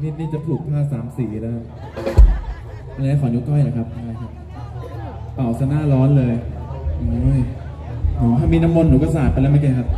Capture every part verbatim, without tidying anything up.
นี่นี่จะผูกผ้าสามสีแล้วอะไรขอนิ้วก้อยนะครับเป่าซะหน้าร้อนเลยโอ้ยหนูถ้ามีน้ำมนต์หนูก็สาดไปแล้วไม่แกครับ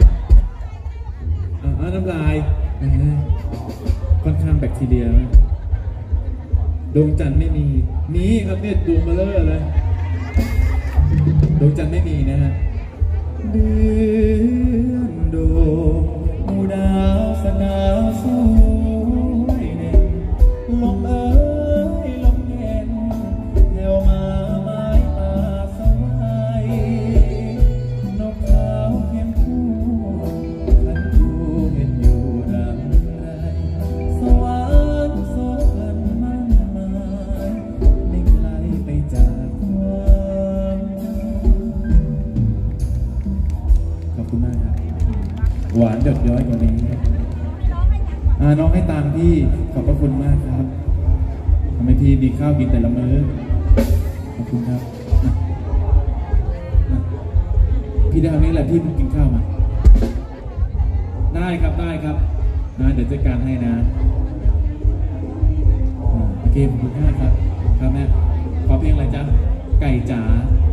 อ่าน้ำลายค่อนข้างแบคทีเรียดวงจันทร์ไม่มีมีครับเนี่ยดวงเบลอเลยดวงจันทร์ไม่มีนะฮะเดือนดวงมูดาวสนาวสวยเด่นลมเอ๋ยลมเย็นแถวมาไม้ป่าสวายนกเขาเขียนคู่ขันคู่เห็นอยู่ดังไรสวรรค์โสพันมั่นหมายไม่ไกลไปจากความขอบคุณมากครับหวานหยดย้อยกว่านี้อ่าน้องให้ตามพี่ขอบพระคุณมากครับทำให้พี่มีข้าวกินแต่ละมื้อขอบคุณครับพี่ได้คำนี้แหละพี่เพิ่งกินข้าวมาได้ครับได้ครับนะเดี๋ยวจัดการให้นะโอเคขอบคุณมากครับครับแม่ขอเพลงอะไรจ๊ะไก่จ๋า